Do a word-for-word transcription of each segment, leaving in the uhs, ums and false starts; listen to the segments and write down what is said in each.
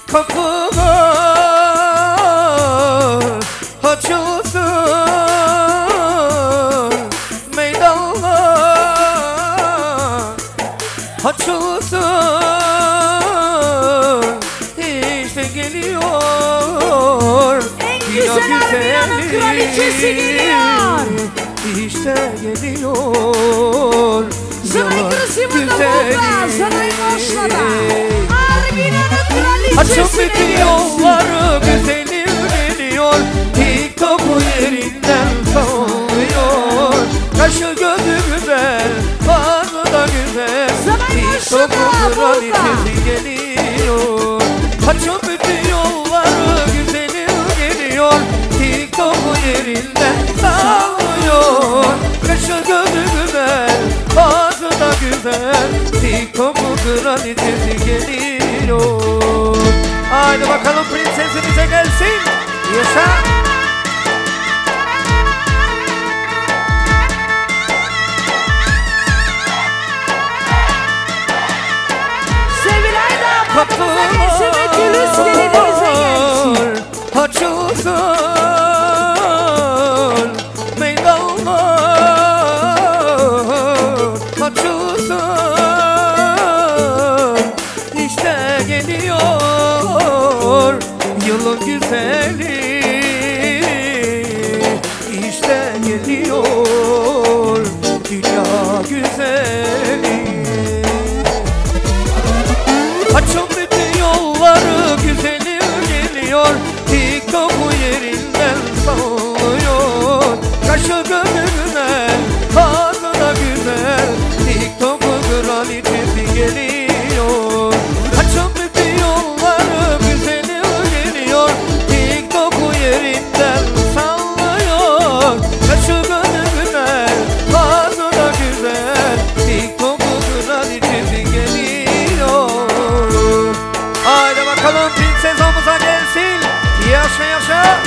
kapılar açılsın, meydanlar açılsın. İşte geliyor en güzel Armiyan'ın kraliçesi geliyor. İşte geliyor Sanay kısmında Bobra, Sanay Moşla'da Armiyan'ın kraliçesi açın bütün yolları, güzelim geliyor. TikTok'u yerinden sallıyor. Kaşı gözü güzel, bazı da güzel. TikTok'u kraliçesi geliyor. Açın bütün yolları, güzelim geliyor. TikTok'u yerinden sallıyor. Kaşı gözü güzel, bazı da güzel. TikTok'u kraliçesi geliyor. Haydi bakalım prensesimize gelsin. Yaşa. Sevilay damadımıza gelsin ve Gülüz gelinimize gelsin. Açılsın, meydanlar açılsın. İşte geliyor yılın güzeli. İşte geliyor dünya güzeli. Açın bütün yolları, güzelim geliyor. TikTok'u yerinden sallıyor. Kaşı gözü güzel, ağzı da güzel. TikTok'u kraliçesi geliyor. Açın bütün yolları, güzelim geliyor. TikTok'u yerinden sallıyor. Kaşı gözü güzel, ağzı da güzel. TikTok'u kraliçesi geliyor. Haydi bakalım prenses omuza gelsin. Yaşa yaşa.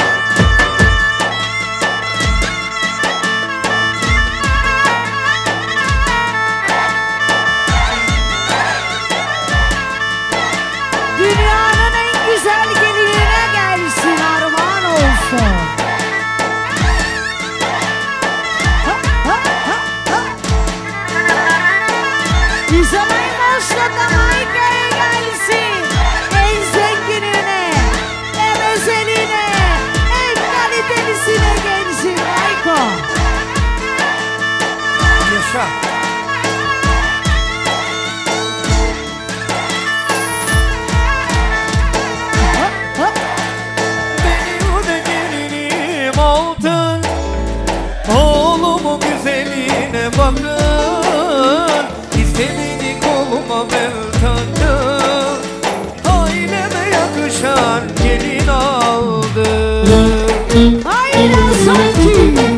Dünyanın en güzel gelinine gelsin, armağan olsun. Ha, ha, ha, ha. Sanay Moşla'da Mayka'ya gelsin. En zenginine, en özeline, en kalitelisine gelsin Mayko. Yaşa. Ha, ha. Benim de gelinim altın, oğlumun güzeline bakın. İstediğini koluma ben taktım. Aileme yakışan gelin aldım. Hayır sanki.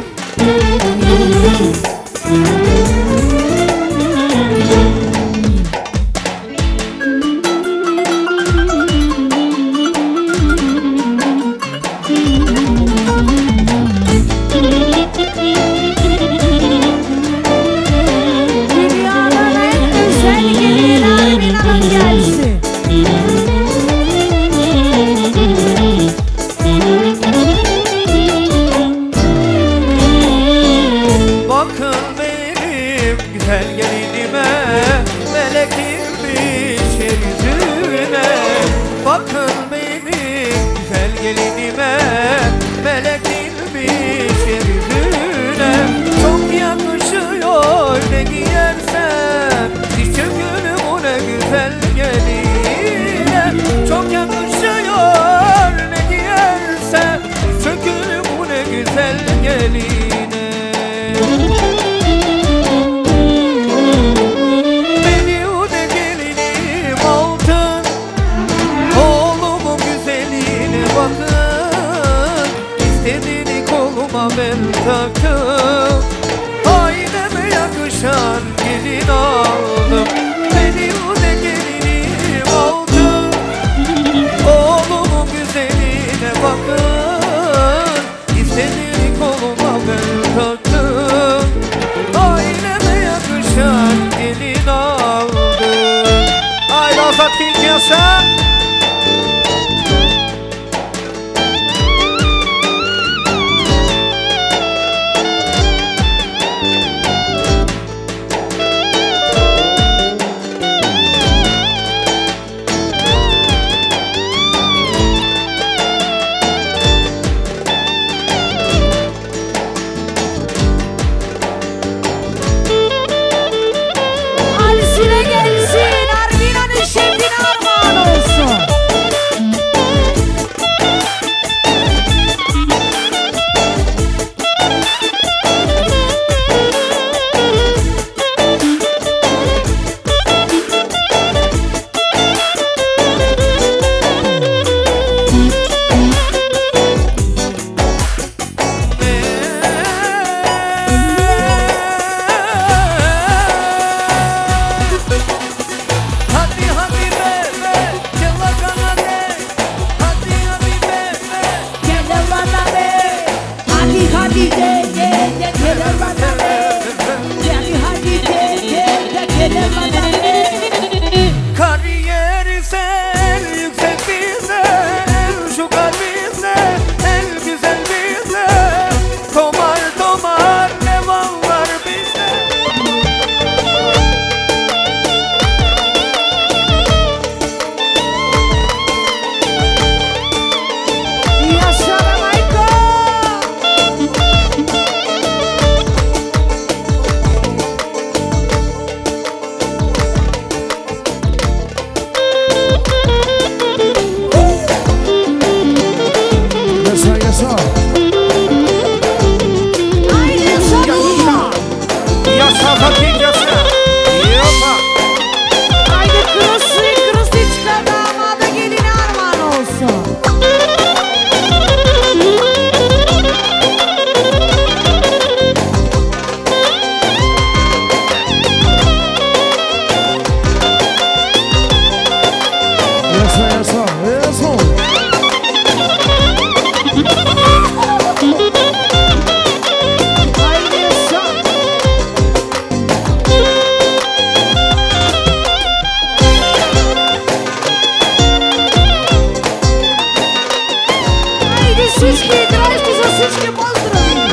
Dünyanın en güzel gelin Armiyan'ın gelsin. Bakın benim güzel gelinime, melek inmiş yeryüzüne. Bakın benim güzel gelinime, melek inmiş yeryüzüne. Çok yakışıyor ne giyersem, işte gülüm o ne güzel geline. Çok yakışıyor ne giyersem, işte gülüm o ne güzel geline. Benim de gelinim altın, oğlumun güzeline bakın. İstediğini koluma ben taktım. Aileme yakışan gelin aldım. Benim de gelinim altın, oğlumun güzeline bakın. İstediğini koluma ben taktım. Aileme yakışan gelin aldım. Haydi Azat King yaşa. всички, дрожки за всички, поздрави!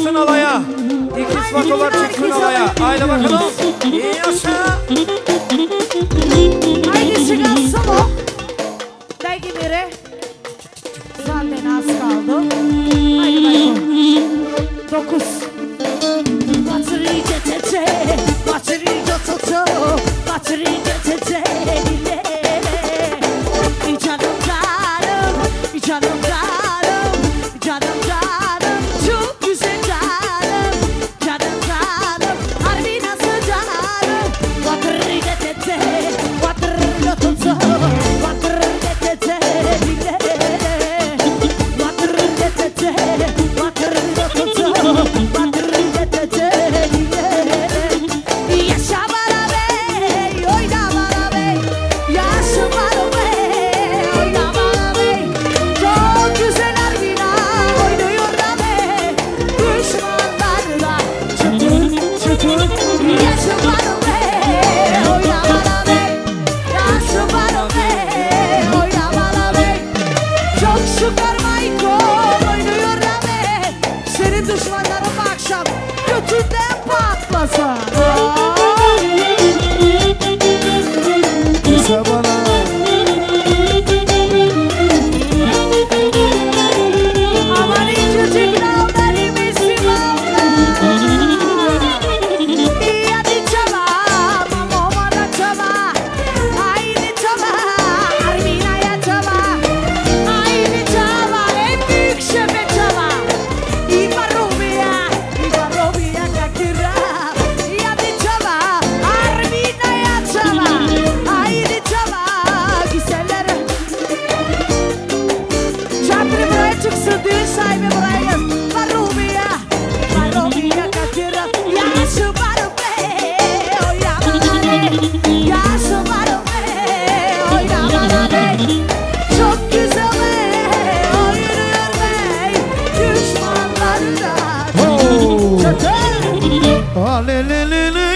çıksın alaya. İkiz fotolar çıksın alaya. Haydi bakalım. İyi yaşa. Haydi çıkın solo. Belki biri. Zaten az kaldı. Haydi bakalım. Dokuz. Batırıyı getece. Batırıyı götütü. Batırıyı getece. Canım canım. Canım canım. Canım canım. Çok güzel canım. Canım canım. Harbi nasıl canım. Batırıyı getece. Batırıyı götütü. Batırıyı getece. Batırıyı getece. Batırıyı götütü. Batırıyı getece. Yaşa bana bey. Oyna bana bey. Yaşa bana bey. Oyna bana bey. Çok güzel harbina. Oynuyor da bey. Düşmanlarla çıtır çıtır. Yaşa bana bey. Oyna bana bey. Yaşa bana bey. Oyna bana bey. Çok şükür Michael oynuyor da bey. Senin düşmanların bu akşam götünde patlasın. Yaşa bana. Aman incecikler benim isim Allah. İyi hadi çaba, mamama da çaba. Haydi çaba, Armina'ya çaba. Haydi çaba, en büyük şefe çaba. İba Rubia, İba Rubia kakira. İyi hadi çaba, Armina'ya çaba. Haydi çaba, güzeller. Çatri buraya çıksın, düğün sahibi buraya gel. Barubia, Barubia kakira. Yaşa Barube, oyna bana bey. Yaşa Barube, oyna bana bey. Çok güzel bey, oynuyor bey. Düşmanlarına çatır. Alelelele.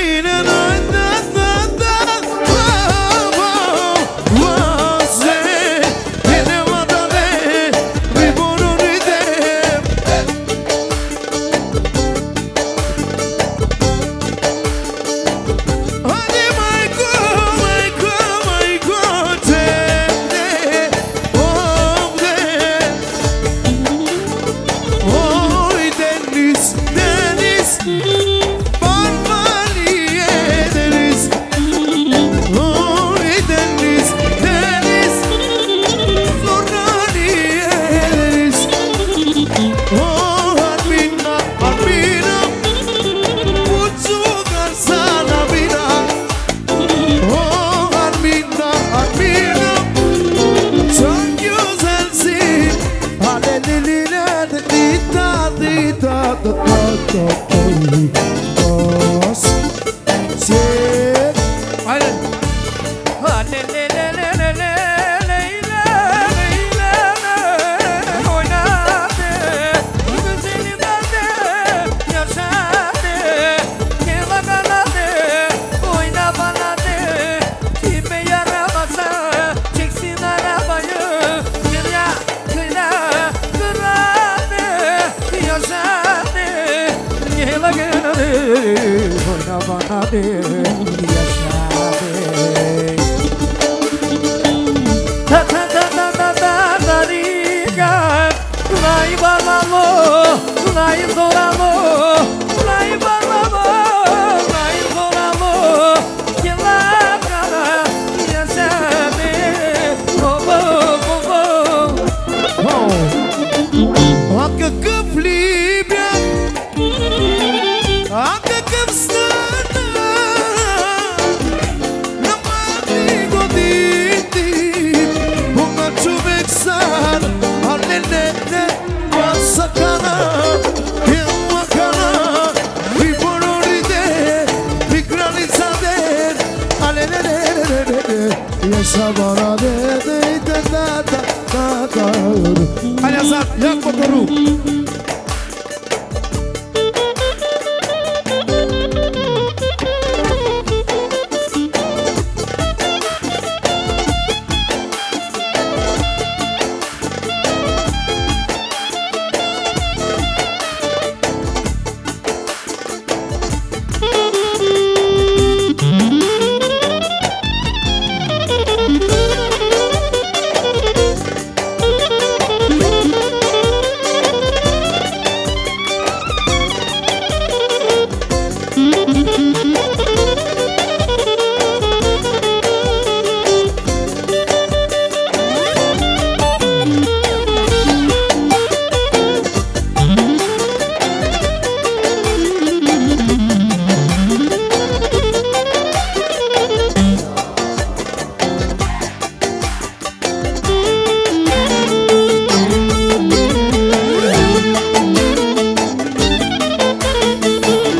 Aliasat, yak motoru.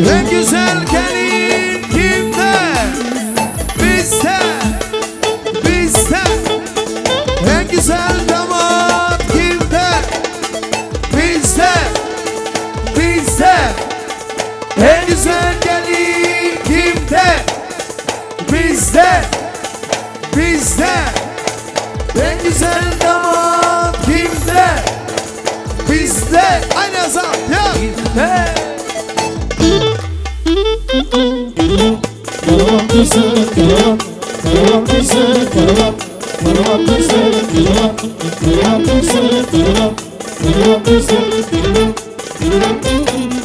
En güzel gelin kimde? Bizde, bizde. En güzel damat kimde? Bizde, bizde. En güzel gelin kimde? Bizde, bizde. En güzel damat kimde? Bizde. Aynı azam ya. Bizde. Karavan kızı, karavan, karavan kızı, karavan, karavan kızı, karavan, karavan kızı, karavan, karavan kızı, karavan, karavan kızı.